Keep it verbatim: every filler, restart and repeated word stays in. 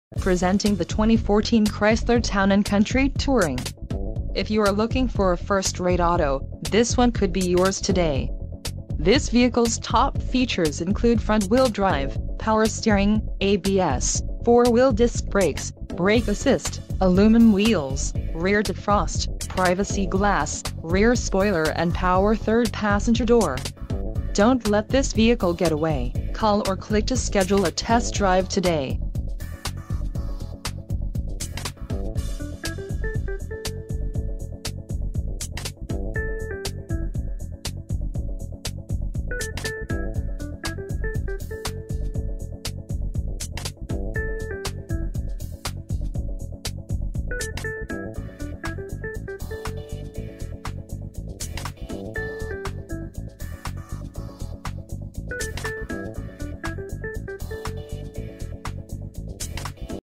Presenting the twenty fourteen Chrysler Town and Country Touring. If you are looking for a first-rate auto, this one could be yours today. This vehicle's top features include front-wheel drive, power steering, A B S, four-wheel disc brakes, brake assist, aluminum wheels, rear defrost, privacy glass, rear spoiler and power third passenger door. Don't let this vehicle get away. Call or click to schedule a test drive today.